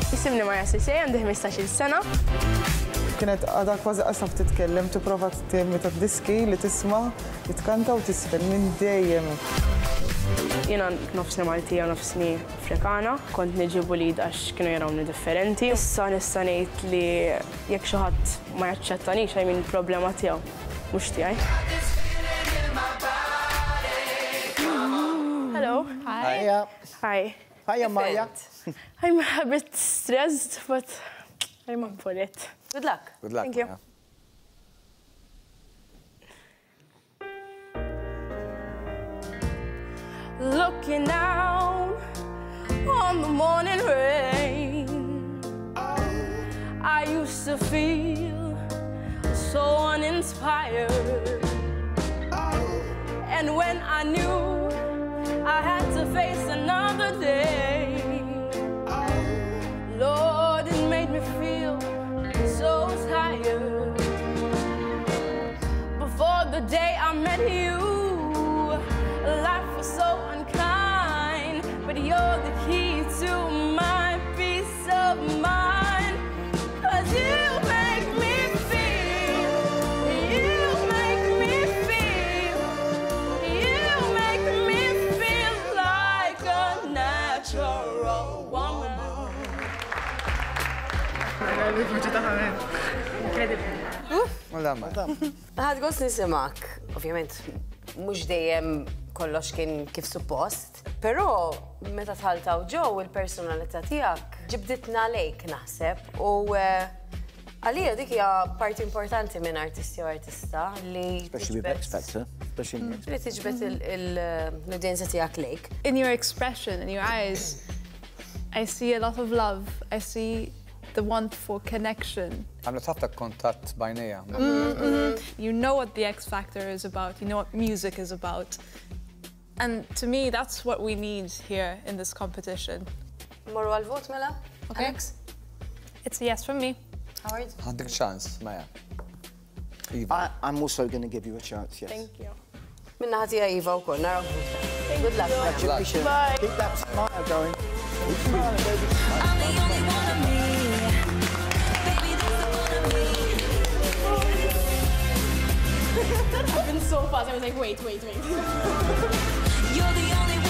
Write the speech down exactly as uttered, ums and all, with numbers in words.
Isimni Marja Sesay, għandi ħmistax-il sena. Kienet għadha kważi qasab titkellem, tipprova tagħmel ta' diski li tisma' jitkanta u tisfel minn dejjem. Jiena nofsni Maltija u nofsni Afrikana, kont niġi bullied għax kienu jarawni differenti. Issa nista' ngħid li jekk xi ħadd ma jaċċettanix I mean problema tiegħu, mhux tiegħi. Hello. Hi. Hi. Hi, Marja. I'm a bit stressed, but I'm up for it. Good luck. Good luck. Thank you. Yeah. Looking down on the morning rain, I used to feel so uninspired. And when I knew I had to face another day, Lord, it made me feel so tired. Before the day I met you, life was so unkind, but you're the key to my peace of mind. 'Cause you make me feel, you make me feel, you make me feel like a natural woman. Ħad għos nisimak, ovvjament, mux dejjem kollox kien kif suppost, pero meta tħaltaw ġew il-personalità tiegħek ġibditna lejk naħseb u għalija dik hija parti importanti minn artisti u artista li Especially with X Factor. Especially li tiġbed l-udjenza tiegħek lejk. In your expression, in your eyes, I see a lot of love. I see the want for connection. Għamlu ħafna kontatt bajnija. You know what the X Factor is about. You know what music is about. And to me, that's what we need here in this competition. Morru għal-vot, mela? Okay. Alex? It's a yes from me. Howard? Għandek ċans, Maja. I, I'm also going to give you a chance, yes. Thank you. Minna ħatija Iva u koll, naraw. Good luck. Congratulations. Bye. Keep that smile going. Keep smiling, baby. I'm the only one of me. Baby, that's the one of me. I've been so fast, I was like, wait, wait, wait. You're the only one.